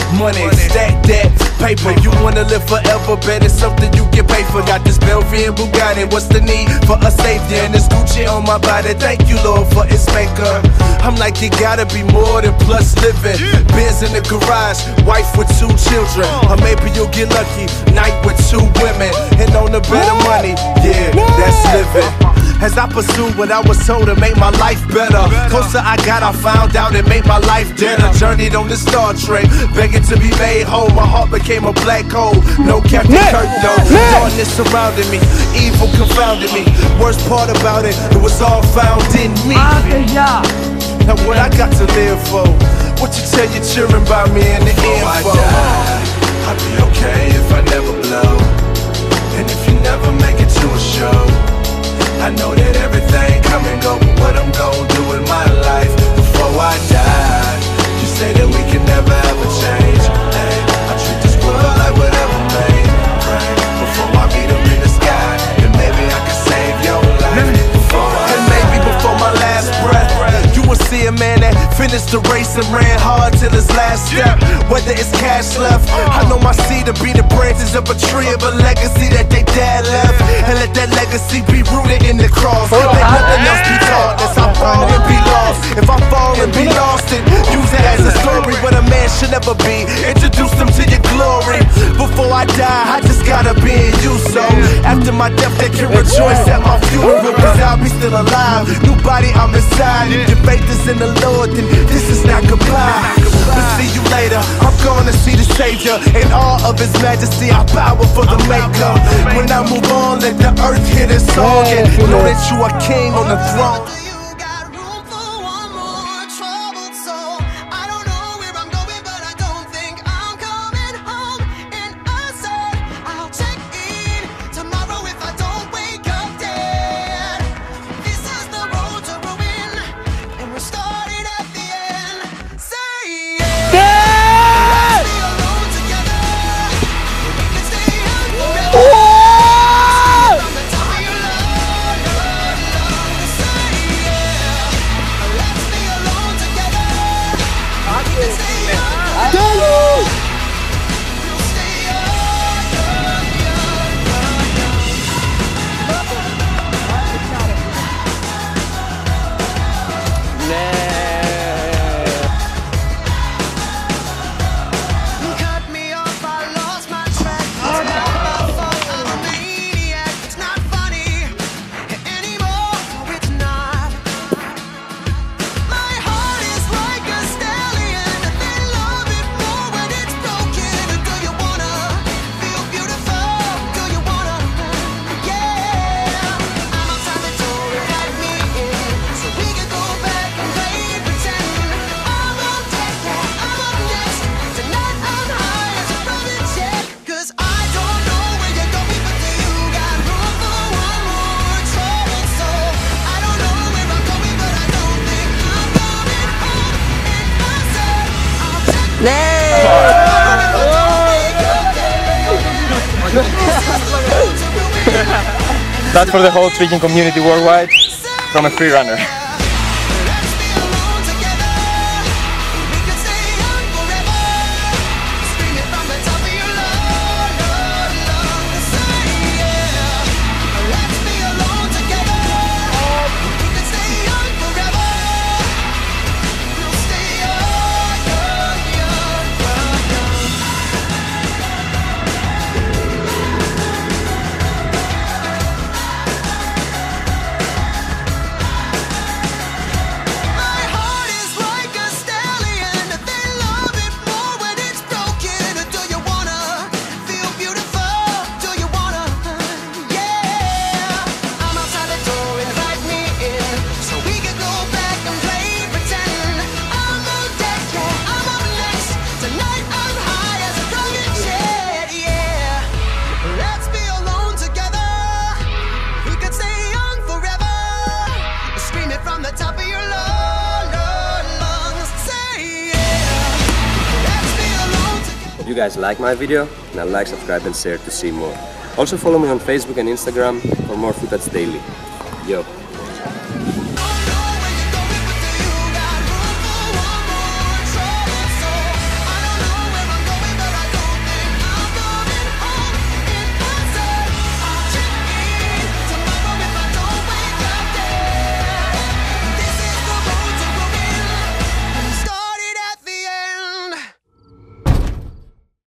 money, stack that paper. You wanna live forever, bet it's something you get paid for. Got this Belgian Bugatti, what's the need for a safety? And this Gucci on my body, thank you Lord for its maker. I'm like, it gotta be more than plus living. Benz in the garage, wife with 2 children. Or maybe you'll get lucky, night with 2 women. And on the better money, yeah, that's living. As I pursue what I was told to make my life better. Closer I got, I found out it made my life deader. Journeyed on this Star Trek, begging to be made whole. My heart became a black hole, no Captain Kirk though. Darkness surrounded me, evil confounded me. Worst part about it, it was all found in me. Now what I got to live for? What you tell your children about me in the end for? I'd be okay if I never blow. And if you never make it to a show, I know that everything come and go, but what I'm gon' do in my life before I die? You say that we can never ever change. Hey, I treat this world like whatever may rain. Before I meet him in the sky, and maybe I can save your life. And maybe before my last breath, you will see a man that finished the race and ran hard till his last step. Whether it's cash left, I know my seed to be the branches of a tree of a legacy that they dad left. And let that legacy be rooted in the cross. Let nothing else be taught as I fall and be lost. If I fall and be lost, then use it as a story. What a man should never be. Introduce them to your glory. Before I die, I just gotta be in you. So after my death, they can rejoice at my funeral, cause I'll be still alive. New body, I'm inside. If your faith is in the Lord, then this is not goodbye. But see you later, I'm gonna see the Savior. In all of His majesty, I bow before the Maker. When I move on, let the earth hear this song and know that you are king on the throne. That's for the whole trekking community worldwide, from a free runner. You guys like my video? Now like, subscribe and share to see more. Also follow me on Facebook and Instagram for more footage daily. Yo!